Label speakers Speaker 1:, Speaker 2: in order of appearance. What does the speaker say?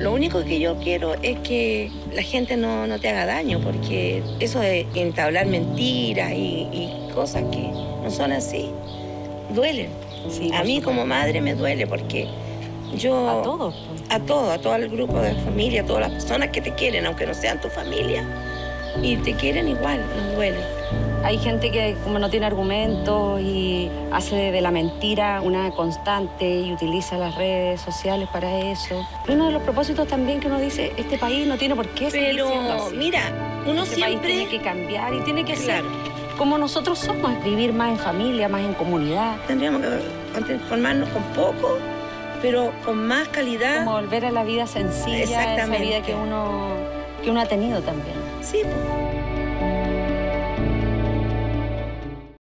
Speaker 1: Lo único que yo quiero es que la gente no te haga daño, porque eso de entablar mentiras y cosas que no son así, duelen.
Speaker 2: Sí,
Speaker 1: a mí como madre me duele porque yo...
Speaker 2: A todos.
Speaker 1: A todo el grupo de familia, a todas las personas que te quieren, aunque no sean tu familia, y te quieren igual, nos duele.
Speaker 2: Hay gente que como no tiene argumentos y hace de la mentira una constante y utiliza las redes sociales para eso. Uno de los propósitos también que uno dice, este país no tiene por qué seguir siendo así.
Speaker 1: Mira, uno
Speaker 2: este
Speaker 1: siempre...
Speaker 2: país tiene que cambiar y tiene que ser
Speaker 1: Claro.
Speaker 2: como nosotros somos, vivir más en familia, más en comunidad.
Speaker 1: Tendríamos que conformarnos con poco, pero con más calidad.
Speaker 2: Como volver a la vida sencilla, esa vida que uno ha tenido también.
Speaker 1: Sí, pues.